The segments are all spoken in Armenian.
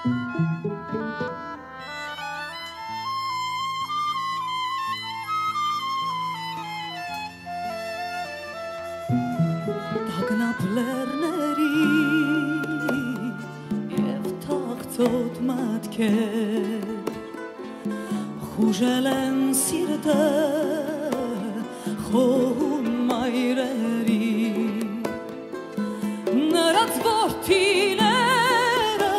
Տագնապ լեռների և թաղծոտ մատքեր խուժել են սիրտը խոհում մայրերի նրանց որդիները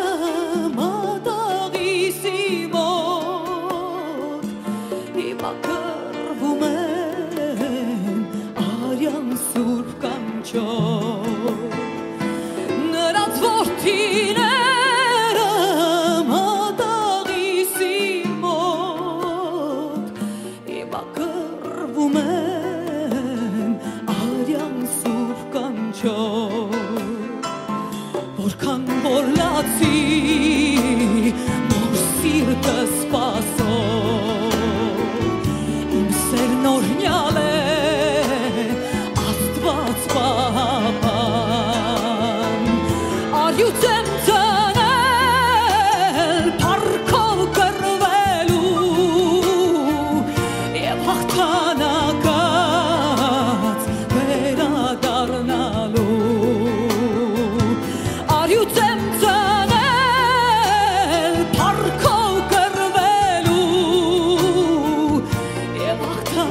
մատաղիսի մոտ հիմա կռվում են արյան սուրբ կանչով նրանց որդիները մատաղիսի մոտ հիմա կռվում են արյան սուրբ կանչով որքան որ լացի նոր սիրտը սպասող իմ սերն օրհնյալ է Աստված պահապան արյուծ եմ ծնել փառքով կռվելու և հաղթանակած վերադառնալու արյուծ եմ ծնել փառքով կռվելու և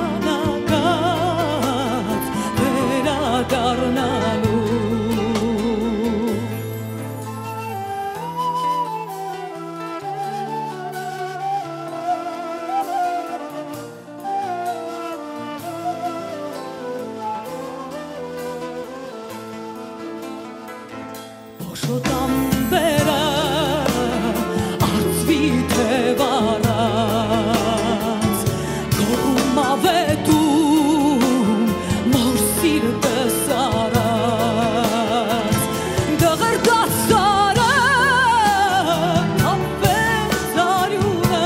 հաղթանակած վերադառնալու Փոշոտ ամպերը արծվի թև առած գողում ավետում նոր սիրտը սարած դղրդաց սարը կապվեց արյունը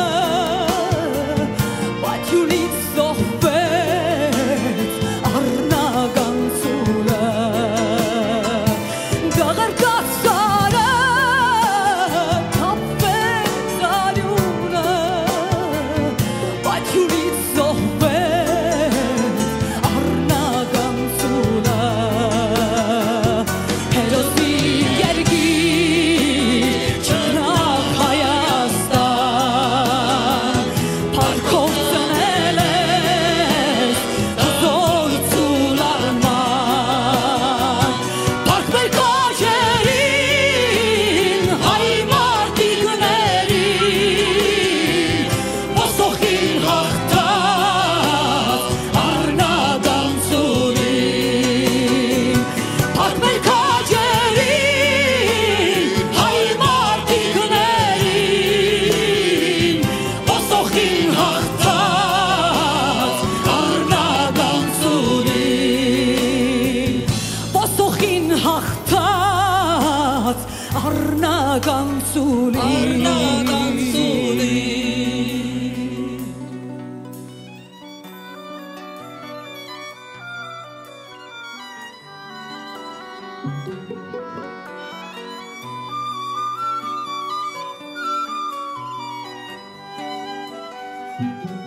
պատյունից զոհվեց առնագանցունը դղրդաց սարը կապվեց արյունը պատյունից զոհվեց առնագանցունը հերոսի երկիր չնախ Հայաստան փառքով ծնել ես հզոր ծուլ արման փառք մեր քաջերին հայ մարտիկներին ոսոխին հաղթած առնագանցունին փառք մեր քաջերին հայ մարտիկներին ոսոխին հաղթած առնագանցունին ոսոխին հաղթած առնագանցունին Thank you.